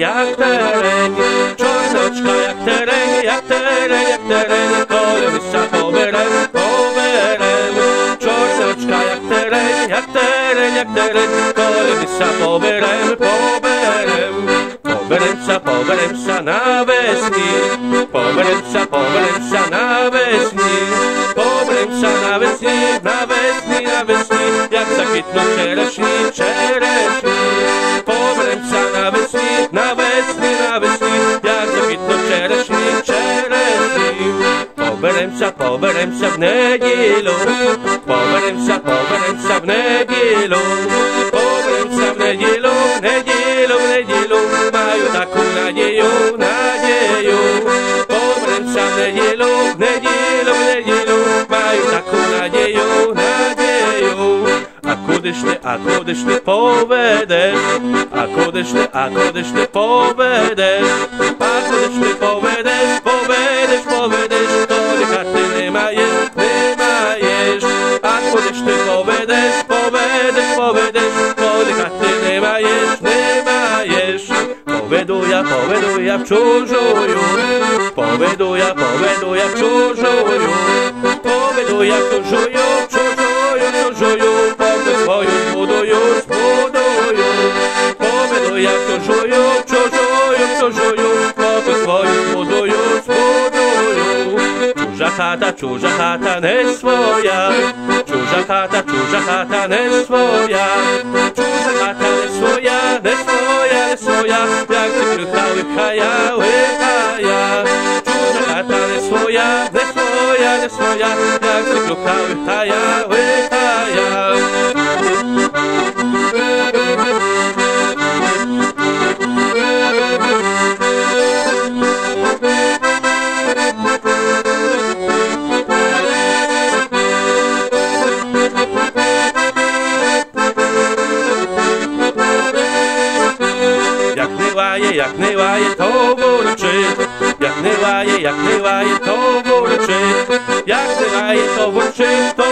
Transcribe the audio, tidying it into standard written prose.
jak tereń, czarne oczka jak tereń, jak tereń, jak tereń, kole wyższa poberem, poberem, czarne oczka jak tereń, jak tereń, jak tereń, kole wyższa poberem, poberem, poberemca na wesni, poberemca na wesni, poberemca na wesni, na wesni, na wesni, jak zakwitną czereśni, czereśni, poberemca na wesni, na wesni, na wesni, jak zakwitną czereśni, czereśni, poberemca w niedzielu, poberemca w niedzielu, poberemca w niedzielu, w niedzielu, w niedzielu, mają taką nadzieję, nadzieję, poberemca w niedzielu, w niedzielu, w niedzielu, mają taką nadzieję, nadzieję. A kudyż ty povedeš, a kudyż ty povedeš, a kudyż ty povedeš, povedeš, tolika ty nie majesz, a kudyż ty povedeš, tolika ty nie majesz, poveduja w čužuju, poveduja v čužuju, poveduja v čužuju, svoju zbuduju, poveduja v čužuju, svoju zbuduju, čuža chata ne svoja, čuža chata ne svoja, čuža chata ne svoja, ne svoja, jak ty krycha łychaja, čuža chata ne svoja, jak ty krycha łychaja. Jak nie łaje to burczy, jak nie łaje to burczy, jak nie łaje to burczy,